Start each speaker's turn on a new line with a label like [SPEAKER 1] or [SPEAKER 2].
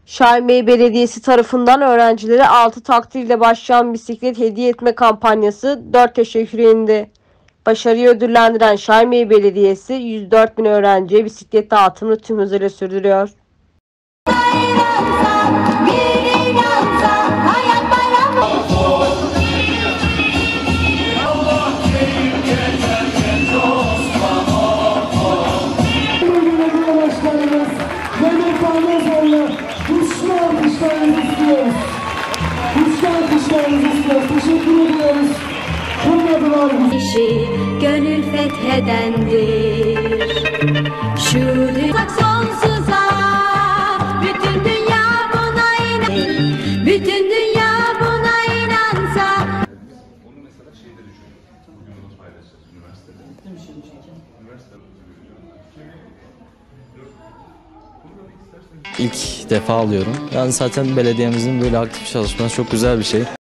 [SPEAKER 1] Şahinbey Belediyesi tarafından öğrencilere 6 takdirle başlayan bisiklet hediye etme kampanyası 4 yaş indi. Başarıyı ödüllendiren Şahinbey Belediyesi 104.000 öğrenciye bisiklet dağıtımını tüm hızıyla sürdürüyor.
[SPEAKER 2] Teşekkür ediyoruz.
[SPEAKER 3] İşi gönül fethedendir. Şu sonsuza bütün dünya buna inan. Bütün dünya buna inansa.
[SPEAKER 4] Onu mesela şeyde düşünüyorum. Bugün onu paylaşacağız üniversitede.
[SPEAKER 5] İlk defa alıyorum. Yani zaten belediyemizin böyle aktif çalışması çok güzel bir şey.